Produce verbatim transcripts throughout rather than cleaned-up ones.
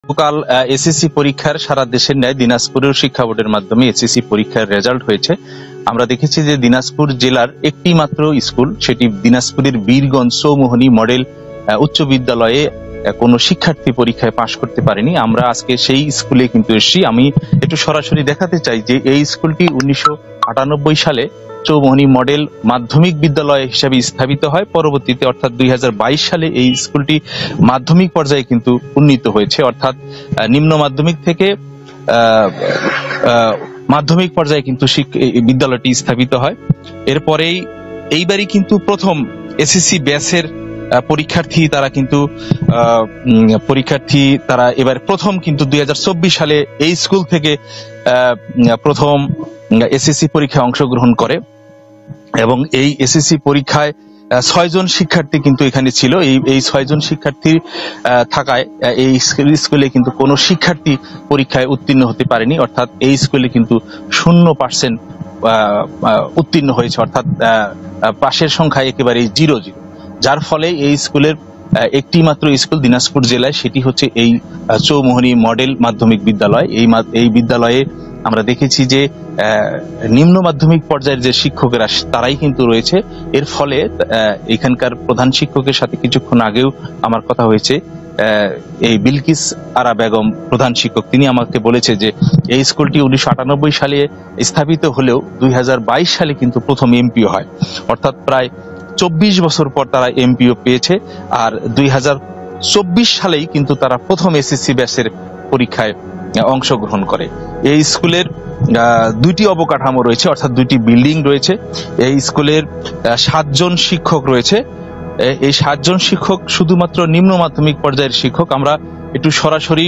গতকাল এসএসসি পরীক্ষার সারা দেশের ন্যায় দিনাজপুরের শিক্ষা বোর্ডের মাধ্যমে এসএসসি পরীক্ষার রেজাল্ট হয়েছে। আমরা দেখেছি যে দিনাজপুর জেলার একটি মাত্র স্কুল, সেটি দিনাজপুরের বীরগঞ্জ চৌমোহনী মডেল উচ্চ বিদ্যালয়ে কোনো শিক্ষার্থী পরীক্ষায় পাশ করতে পারেনি। আমরা আজকে সেই স্কুলে কিন্তু এসেছি। আমি একটু সরাসরি দেখাতে চাই যে এই স্কুলটি উনিশশো আটানব্বই সালে চৌমোহনী মডেল মাধ্যমিক বিদ্যালয় হিসেবে স্থাপিত হয়। পরবর্তীতে অর্থাৎ দুই হাজার বাইশ সালে এই স্কুলটি মাধ্যমিক পর্যায়ে কিন্তু উন্নীত হয়েছে, অর্থাৎ নিম্ন মাধ্যমিক থেকে মাধ্যমিক পর্যায়ে কিন্তু বিদ্যালয়টি স্থাপিত হয়। এরপরেই এইবারই কিন্তু প্রথম এসএসসি ব্যাচের পরীক্ষার্থী তারা কিন্তু পরীক্ষার্থী তারা এবার প্রথম কিন্তু দুই হাজার চব্বিশ সালে এই স্কুল থেকে প্রথম এসএসসি পরীক্ষায় অংশগ্রহণ করে এবং এই এসএসসি পরীক্ষায় ছয়জন শিক্ষার্থী কিন্তু এখানে ছিল। এই এই ছয়জন শিক্ষার্থী থাকায় এই স্কুলে কিন্তু কোনো শিক্ষার্থী পরীক্ষায় উত্তীর্ণ হতে পারেনি, অর্থাৎ এই স্কুলে কিন্তু শূন্য পার্সেন্ট উত্তীর্ণ হয়েছে, অর্থাৎ পাশের সংখ্যা একেবারে জিরো জিরো। যার ফলে এই স্কুলের একটি মাত্র স্কুল দিনাজপুর জেলায়, সেটি হচ্ছে এই চৌমোহনী মডেল মাধ্যমিক বিদ্যালয়। এই এই বিদ্যালয়ে আমরা দেখেছি যে নিম্ন মাধ্যমিক পর্যায়ের যে শিক্ষকেরা তারাই কিন্তু রয়েছে। এর ফলে এখানকার প্রধান শিক্ষকের সাথে কিছুক্ষণ আগেও আমার কথা হয়েছে, এই বিলকিস আরা বেগম প্রধান শিক্ষক, তিনি আমাকে বলেছে যে এই স্কুলটি উনিশশো আটানব্বই সালে স্থাপিত হলেও দুই হাজার বাইশ সালে কিন্তু প্রথম এমপিও হয়, অর্থাৎ প্রায় চব্বিশ বছর পর তারা এমপিও পেয়েছে। আর দুই হাজার চব্বিশ সালেই কিন্তু তারা প্রথম এসএসসি ব্যাচের পরীক্ষায় অংশগ্রহণ করে। এই স্কুলের দুইটি অবকাঠামো রয়েছে, অর্থাৎ দুইটি বিল্ডিং রয়েছে। এই স্কুলের সাতজন শিক্ষক রয়েছে। এই সাতজন শিক্ষক শুধুমাত্র নিম্ন মাধ্যমিক পর্যায়ের শিক্ষক। আমরা একটু সরাসরি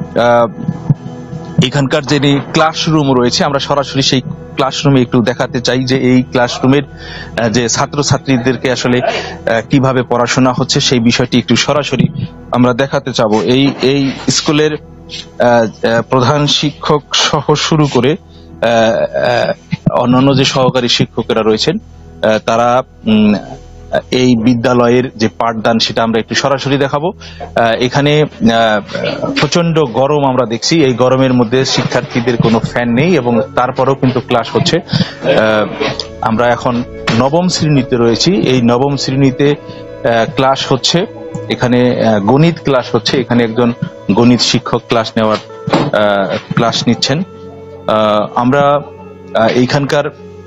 এখানকার যে ক্লাসরুম রয়েছে, আমরা সরাসরি সেই ক্লাসরুমে একটু দেখাতে চাই যে এই ক্লাসরুমের যে ছাত্রছাত্রীদেরকে আসলে কিভাবে পড়াশোনা হচ্ছে সেই বিষয়টি একটু সরাসরি আমরা দেখাতে চাবো। এই এই স্কুলের প্রধান শিক্ষক সহ শুরু করে অন্যান্য যে সহকারী শিক্ষকেরা রয়েছেন তারা এই বিদ্যালয়ের যে পাঠদান সেটা আমরা একটু সরাসরি দেখাবো। এখানে প্রচন্ড গরম আমরা দেখছি, এই গরমের মধ্যে শিক্ষার্থীদের কোনো ফ্যান নেই এবং তারপরেও কিন্তু ক্লাস হচ্ছে। আমরা এখন নবম শ্রেণীতে রয়েছি। এই নবম শ্রেণীতে ক্লাস হচ্ছে, এখানে গণিত ক্লাস হচ্ছে। এখানে একজন গণিত শিক্ষক ক্লাস নেওয়ার ক্লাস নিচ্ছেন। আমরা এইখানকার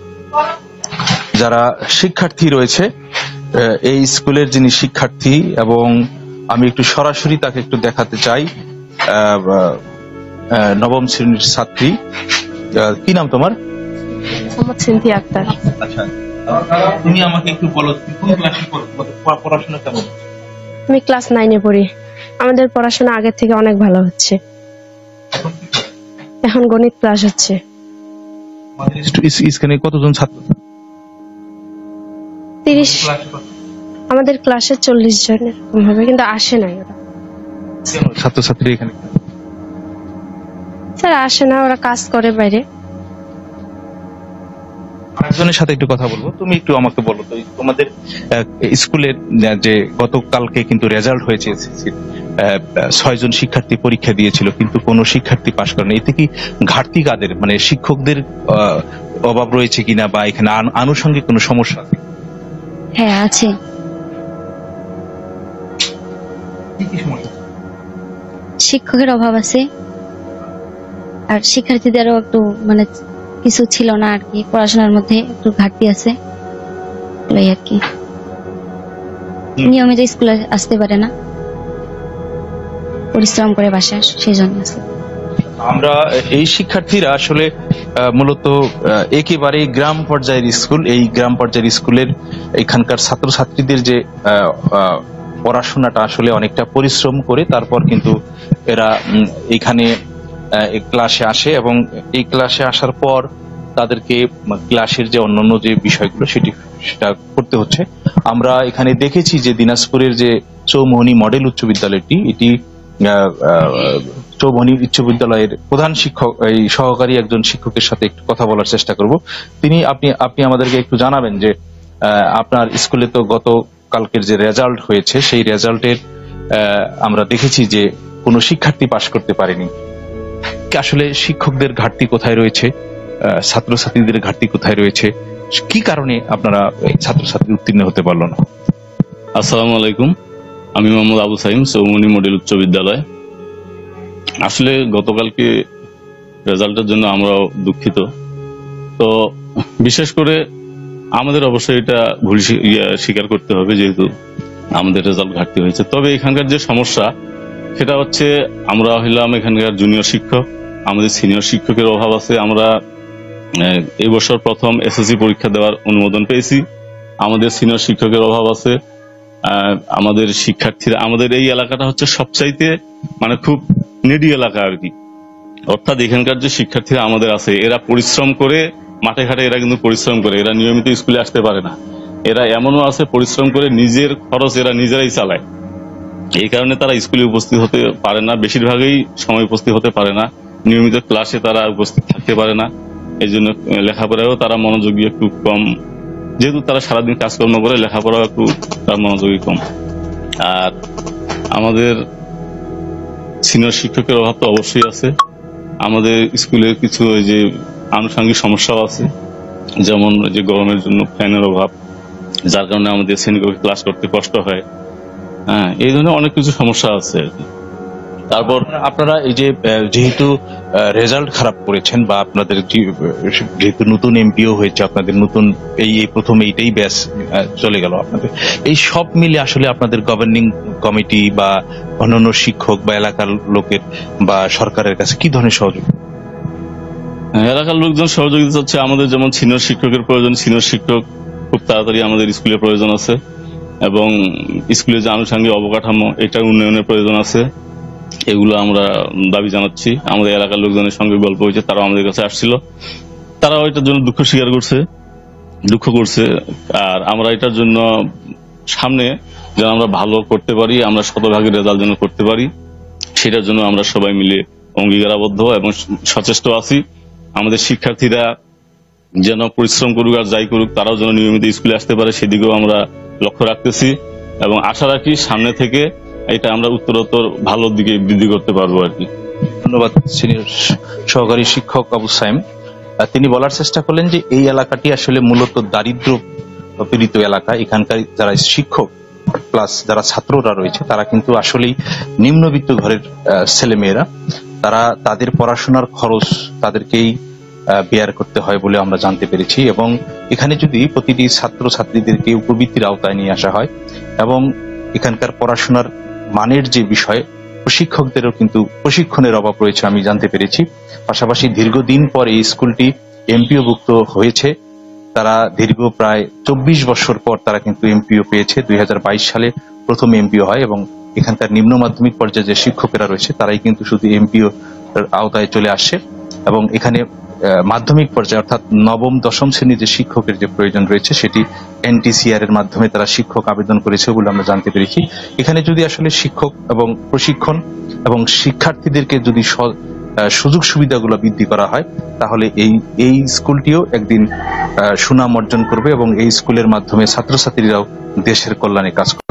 যারা শিক্ষার্থী রয়েছে, এই স্কুলের যিনি শিক্ষার্থী, এবং আমি একটু সরাসরি তাকে একটু দেখাতে চাই। নবম শ্রেণীর ছাত্রী, কি নাম তোমার? সিনথিয়া আক্তার। আচ্ছা, তুমি আমাকে একটু বলো কোন ক্লাসে পড়াশোনা কেমন? আমি ক্লাস নাইনে পড়ি। আমাদের পড়াশোনা আগের থেকে অনেক ভালো হচ্ছে। এখন গণিত ক্লাস হচ্ছে। কতজন ছাত্র? তিরিশ। আমাদের ক্লাসে চল্লিশ জন এরকম হবে, কিন্তু আসে নাই ওরা। ছাত্রছাত্রী এখানে স্যার আসে না, ওরা কাজ করে বাইরে। আরেকজনের সাথে একটু কথা বলবো। তুমি একটু আমাকে বলো তো, তোমাদের স্কুলের যে গতকালকে কিন্তু রেজাল্ট হয়েছে, ছয়জন শিক্ষার্থী পরীক্ষা দিয়েছিল কিন্তু কোনো শিক্ষার্থী পাশ করেনি। এতে কি ঘাটতি কাদের, মানে শিক্ষকদের অভাব রয়েছে কিনা, বা এখানে আনুষঙ্গিক কোনো সমস্যা আছে? হ্যাঁ আছে। শিক্ষকের অভাব আছে, আর শিক্ষার্থীদেরও একটু মানে কিছু ছিল না আর কি, পড়াশোনার মধ্যে একটু ঘাটতি আছে আর কি। নিয়মিত স্কুলে আসতে পারে না, পরিশ্রম করে বাসায়, সেই জন্য আছে। আমরা এই শিক্ষার্থীরা আসলে মূলত একেবারে গ্রাম পর্যায়ের স্কুল, এই গ্রাম পর্যায়ের স্কুলের এখানকার ছাত্রছাত্রীদের যে পড়াশোনাটা আসলে অনেকটা পরিশ্রম করে তারপর কিন্তু এরা এখানে ক্লাসে আসে, এবং এই ক্লাসে আসার পর তাদেরকে ক্লাসের যে অন্যান্য যে বিষয়গুলো সেটি সেটা করতে হচ্ছে। আমরা এখানে দেখেছি যে দিনাজপুরের যে চৌমোহনী মডেল উচ্চ বিদ্যালয়টি, এটি চৌমোহনী উচ্চ বিদ্যালয়ের প্রধান শিক্ষক, এই সহকারী একজন শিক্ষকের সাথে একটু কথা বলার চেষ্টা করব। তিনি আপনি আপনি আমাদেরকে একটু জানাবেন যে আপনার স্কুলে তো গত কালকের যে রেজাল্ট হয়েছে সেই রেজাল্টের আমরা দেখেছি যে কোনো শিক্ষার্থী পাশ করতে পারেনি। আসলে শিক্ষকদের ঘাটতি কোথায় রয়েছে, আহ, ছাত্রছাত্রীদের ঘাটতি কোথায় রয়েছে, কি কারণে আপনারা এই ছাত্রছাত্রী উত্তীর্ণ হতে পারলো না? আসসালামু আলাইকুম, আমি মোহাম্মদ আবু সাইম, চৌমুহনী মডেল উচ্চ বিদ্যালয়। আসলে গতকালকে রেজাল্টের জন্য আমরাও দুঃখিত। তো বিশেষ করে আমাদের অবশ্যই এটা ভুল স্বী- ইয়া স্বীকার করতে হবে, যেহেতু আমাদের রেজাল্ট ঘাটতি হয়েছে। তবে এখানকার যে সমস্যা সেটা হচ্ছে, আমরা হইলাম এখানকার জুনিয়র শিক্ষক, আমাদের সিনিয়র শিক্ষকের অভাব আছে। আমরা আহ, এই বছর প্রথম এসএসসি পরীক্ষা দেওয়ার অনুমোদন পেয়েছি, আমাদের সিনিয়র শিক্ষকের অভাব আছে। আহ, আমাদের শিক্ষার্থীরা, আমাদের এই এলাকাটা হচ্ছে সবচাইতে মানে খুব নেডি এলাকা আর কি। অর্থাৎ এখানকার যে শিক্ষার্থীরা আমাদের আছে, এরা পরিশ্রম করে মাঠে ঘাটে, এরা কিন্তু পরিশ্রম করে, এরা নিয়মিত স্কুলে আসতে পারে না। এরা এমনও আছে পরিশ্রম করে নিজের খরচ এরা নিজেরাই চালায়, এই কারণে তারা স্কুলে উপস্থিত হতে পারে না, বেশিরভাগই সময় উপস্থিত হতে পারে না, নিয়মিত ক্লাসে তারা উপস্থিত থাকতে পারে না। এই জন্য লেখাপড়ায়ও তারা মনোযোগী একটু কম, যেহেতু তারা সারাদিন কাজকর্ম করে, লেখাপড়াও একটু তার মনোযোগী কম। আর আমাদের সিনিয়র শিক্ষকের অভাব তো অবশ্যই আছে। আমাদের স্কুলে কিছু ওই যে আনুষঙ্গিক সমস্যাও আছে, যেমন ওই যে গরমের জন্য ফ্যানের অভাব, যার কারণে আমাদের শ্রেণীকক্ষে ক্লাস করতে কষ্ট হয়। হ্যাঁ, এই ধরনের অনেক কিছু সমস্যা আছে আর কি। তারপর আপনারা এই যে আহ, যেহেতু রেজাল্ট খারাপ করেছেন, বা আপনাদের যে- যেহেতু নতুন এমপিও হয়েছে, আপনাদের নতুন এই এই প্রথম এইটাই ব্যাচ চলে গেল আপনাদের, এই সব মিলে আসলে আপনাদের গভর্নিং কমিটি বা অন্যান্য শিক্ষক বা এলাকার লোকের বা সরকারের কাছে কি ধরনের সহযোগ? এলাকার লোকজন সহযোগিতা হচ্ছে, আমাদের যেমন সিনিয়র শিক্ষকের প্রয়োজন, সিনিয়র শিক্ষক খুব তাড়াতাড়ি আমাদের স্কুলে প্রয়োজন আছে, এবং স্কুলে যে আনুষঙ্গিক অবকাঠামো, এটার উন্নয়নের প্রয়োজন আছে। এগুলো আমরা দাবি জানাচ্ছি। আমাদের এলাকার লোকজনের সঙ্গে গল্প হয়েছে, তারাও আমাদের কাছে আসছিল, তারাও এটার জন্য দুঃখ স্বীকার করছে, দুঃখ করছে। আর আমরা এটার জন্য সামনে যেন আমরা ভালো করতে পারি, আমরা শতভাগের রেজাল্ট যেন করতে পারি, সেটার জন্য আমরা সবাই মিলে অঙ্গীকারাবদ্ধ এবং সচেষ্ট আছি। আমাদের শিক্ষার্থীরা যেন পরিশ্রম করুক আর যাই করুক, তারাও যেন নিয়মিত স্কুলে আসতে পারে, সেদিকেও আমরা লক্ষ্য রাখতেছি, এবং আশা রাখি সামনে থেকে এটা আমরা উত্তরোত্তর ভালোর দিকে বৃদ্ধি করতে পারবো আর কি। ধন্যবাদ সিনিয়র সহকারী শিক্ষক আবু সাইম। আহ, তিনি বলার চেষ্টা করলেন যে এই এলাকাটি আসলে মূলত দারিদ্র পীড়িত এলাকা। এখানকার যারা শিক্ষক প্লাস যারা ছাত্ররা রয়েছে, তারা কিন্তু আসলেই নিম্নবিত্ত ঘরের ছেলে মেয়েরা, তারা তাদের পড়াশোনার খরচ তাদেরকেই বেয়ার করতে হয় বলে আমরা জানতে পেরেছি। এবং এখানে যদি প্রতিটি ছাত্র ছাত্রীদেরকে উপবৃত্তির আওতায় নিয়ে আসা হয়, এবং এখানকার পড়াশোনার মানের যে বিষয়, প্রশিক্ষকদেরও কিন্তু প্রশিক্ষণের অভাব রয়েছে আমি জানতে পেরেছি। পাশাপাশি দীর্ঘদিন পর এই স্কুলটি এমপিও ভুক্ত হয়েছে, তারা দীর্ঘ প্রায় চব্বিশ বছর পর তারা কিন্তু এমপিও পেয়েছে। দুই হাজার বাইশ সালে প্রথম এমপিও হয়, এবং এখানকার নিম্ন মাধ্যমিক পর্যায়ে যে শিক্ষকেরা রয়েছে তারাই কিন্তু শুধু এমপিও আওতায় চলে আসে। এবং এখানে মাধ্যমিক পর্যায়ে অর্থাৎ নবম দশম শ্রেণীর যে শিক্ষকের যে প্রয়োজন রয়েছে, সেটি এনটিসিআর এর মাধ্যমে তারা শিক্ষক আবেদন করেছে বলে আমরা জানতে পেরেছি। এখানে যদি আসলে শিক্ষক এবং প্রশিক্ষণ এবং শিক্ষার্থীদেরকে যদি সুযোগ সুবিধাগুলো বৃদ্ধি করা হয়, তাহলে এই এই স্কুলটিও একদিন সুনাম অর্জন করবে, এবং এই স্কুলের মাধ্যমে ছাত্রছাত্রীরাও দেশের কল্যাণে কাজ করবে।